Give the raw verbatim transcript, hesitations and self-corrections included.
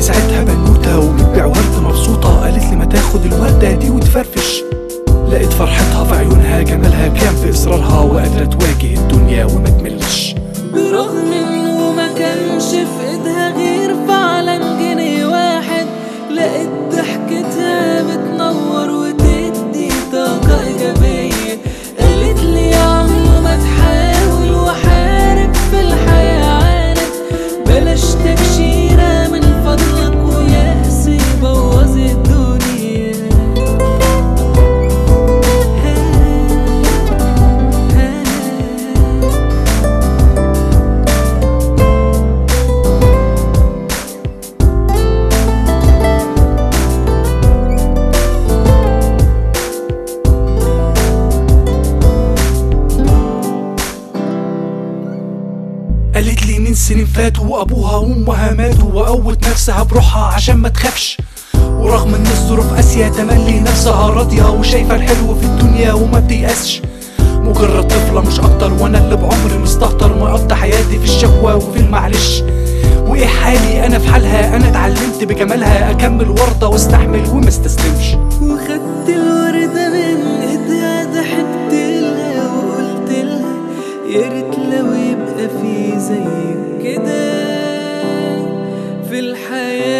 ساعتها بنوتة وبتبيع ورد مبسوطة، قالت لي ما تاخد الوردة دي وتفرفش. لقيت فرحتها في عيونها، جمالها كان في إصرارها، وقادرة تواجه الدنيا وما تملش. برغم انه ما كانش في ايدها غير فعلا جنيه واحد، لقيت ضحكتها بتنور وتدي طاقة ايجابية. قالت لي يا عمو ما تحاول وحارب في الحياة عاند، بلاش تكشيرة من فضلك ويأس يبوظ الدنيا. قالت لي من سنين فاتوا وابوها وامها ماتوا، وقوت نفسها بروحها عشان ما تخافش. ورغم ان الظروف قاسية تملي نفسها راضية، وشايفة الحلو في الدنيا وما بتيأسش. مجرد طفلة مش اكتر، وانا اللي بعمري مستهتر مقضي حياتي في الشكوى وفي المعلش. وايه حالي انا في حالها، انا اتعلمت بجمالها اكمل وردة واستحمل وما استسلمش. وخدت الوردة من ايدها، ضحكت لها وقلت لها يا ريت لو يبقى في زي كده في الحياة.